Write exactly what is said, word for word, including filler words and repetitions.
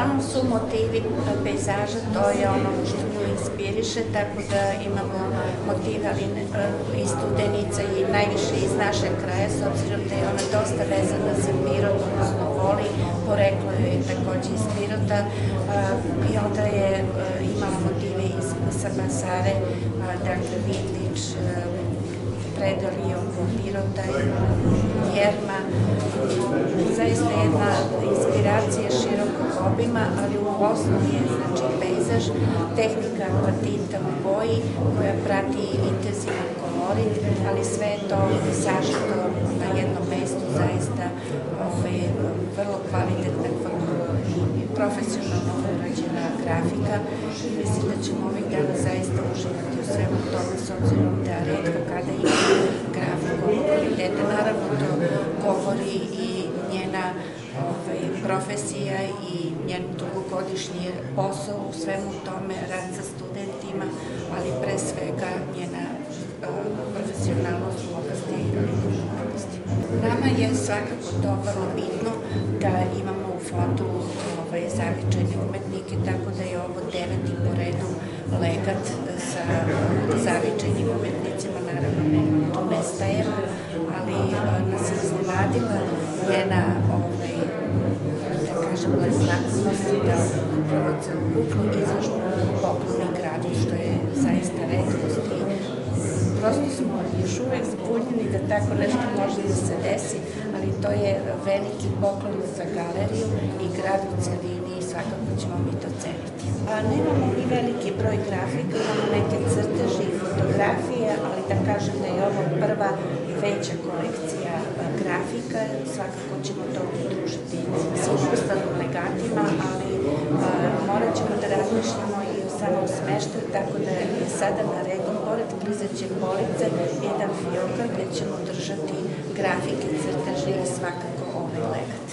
Uglavnom su motivi pejzaža, to je ono što nju inspiriše, tako da imamo motive, ali i studenica i najviše iz našeg kraja, s obzirom da je ona dosta vezana za Pirot, odnosno voli, poreklo je takođe iz Pirota, i onda je imala motive iz Sabasare, dakle Vitlič, predali oko Pirota i Jerma. Zaista jedna inspiracija širokog obima, ali u osnovi je znači pejzaž, tehnika tinta u boji koja prati intenzivan kolorit, ali sve je to sažeto na jednom mestu, zaista vrlo kvalitetna i profesionalno urađena grafika i mislim da ćemo ovih dana zaista uživati u svemu tome, s obzirom da retko kada ima grafiku kvaliteta. Naravno, to govori i njena profesija i njen dugogodišnji posao u svemu tome, rad sa studentima, ali pre svega njena profesionalnost u oblasti umetnosti. Nama je svakako to vrlo bitno da imamo u fondu zavičajne umetnike, tako da je ovo deveti po redu legat sa zavičajnim umetnicima, naravno nema tu nestajemo, ali nas je iznenadila njena, da kažem, značajnost da upravo celokupnu izložbu pokloni gradu, što je zaista retkost i prosto smo još uvek zbunjeni da tako nešto može da se desi, ali to je veliki poklon za galeriju i grad u celini i svakako ćemo mi to ceniti. Nemamo i veliki broj grafika, imamo neke crteže i fotografije, ali da kažem da je ovo prva veća kolekcija grafika, svakako ćemo to udružiti svim ostalim legatima, ali morat ćemo da razmišljamo i o samom smeštaju, tako da je sada na redu, pored klizeće police, jedan fioka gde ćemo držati grafike, crteže i svakako ovaj legat.